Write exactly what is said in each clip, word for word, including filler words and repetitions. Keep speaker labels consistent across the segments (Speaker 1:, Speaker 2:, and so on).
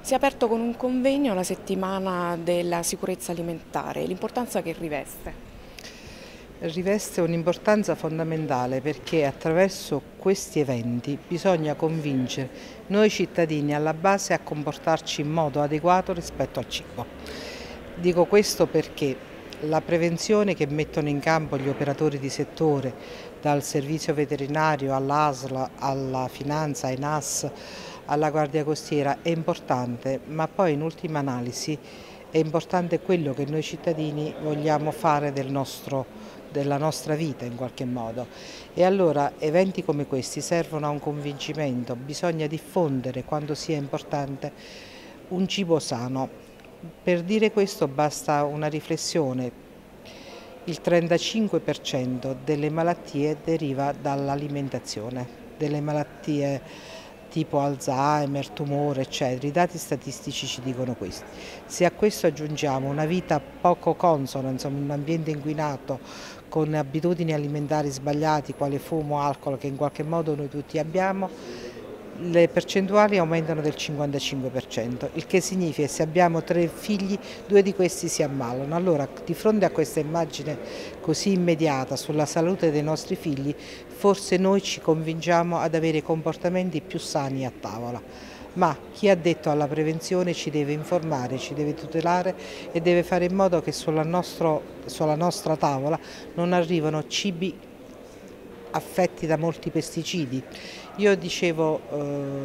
Speaker 1: Si è aperto con un convegno la settimana della sicurezza alimentare, l'importanza che riveste.
Speaker 2: Riveste un'importanza fondamentale perché attraverso questi eventi bisogna convincere noi cittadini alla base a comportarci in modo adeguato rispetto al cibo. Dico questo perché la prevenzione che mettono in campo gli operatori di settore, dal servizio veterinario all'A S L, alla finanza, ai N A S, alla Guardia Costiera è importante, ma poi in ultima analisi è importante quello che noi cittadini vogliamo fare del nostro, della nostra vita in qualche modo. E allora eventi come questi servono a un convincimento, bisogna diffondere quando sia importante un cibo sano. Per dire questo basta una riflessione: il trentacinque per cento delle malattie deriva dall'alimentazione, delle malattie tipo Alzheimer, tumore, eccetera. I dati statistici ci dicono questo. Se a questo aggiungiamo una vita poco consona, insomma un ambiente inquinato, con abitudini alimentari sbagliate, quale fumo, alcol, che in qualche modo noi tutti abbiamo, le percentuali aumentano del cinquantacinque per cento, il che significa che se abbiamo tre figli, due di questi si ammalano. Allora, di fronte a questa immagine così immediata sulla salute dei nostri figli, forse noi ci convinciamo ad avere comportamenti più sani a tavola. Ma chi ha detto alla prevenzione ci deve informare, ci deve tutelare e deve fare in modo che sulla, nostro, sulla nostra tavola non arrivino cibi affetti da molti pesticidi. Io dicevo eh,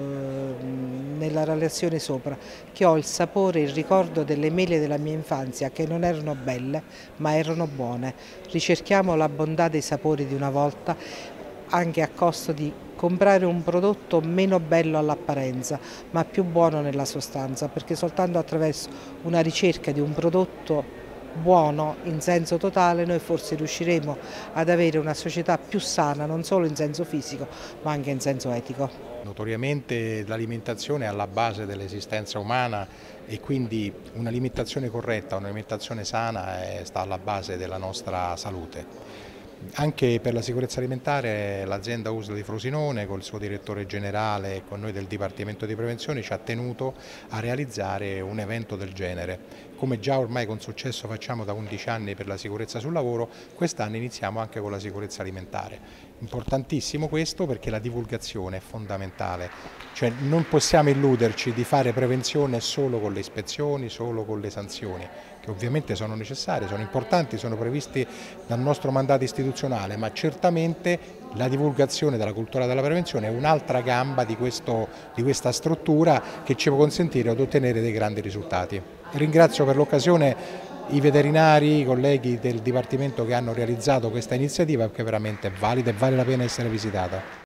Speaker 2: nella relazione sopra che ho il sapore, il ricordo delle mele della mia infanzia che non erano belle ma erano buone. Ricerchiamo la bontà dei sapori di una volta, anche a costo di comprare un prodotto meno bello all'apparenza ma più buono nella sostanza, perché soltanto attraverso una ricerca di un prodotto buono in senso totale noi forse riusciremo ad avere una società più sana, non solo in senso fisico ma anche in senso etico.
Speaker 3: Notoriamente l'alimentazione è alla base dell'esistenza umana e quindi un'alimentazione corretta, un'alimentazione sana sta alla base della nostra salute. Anche per la sicurezza alimentare l'azienda U S L di Frosinone, col suo direttore generale e con noi del Dipartimento di Prevenzione, ci ha tenuto a realizzare un evento del genere. Come già ormai con successo facciamo da undici anni per la sicurezza sul lavoro, quest'anno iniziamo anche con la sicurezza alimentare. Importantissimo questo perché la divulgazione è fondamentale, cioè non possiamo illuderci di fare prevenzione solo con le ispezioni, solo con le sanzioni, che ovviamente sono necessarie, sono importanti, sono previsti dal nostro mandato istituzionale, ma certamente la divulgazione della cultura della prevenzione è un'altra gamba di, questo, di questa struttura che ci può consentire di ottenere dei grandi risultati. Ringrazio per l'occasione i veterinari, i colleghi del Dipartimento che hanno realizzato questa iniziativa, perché veramente è valida e vale la pena essere visitata.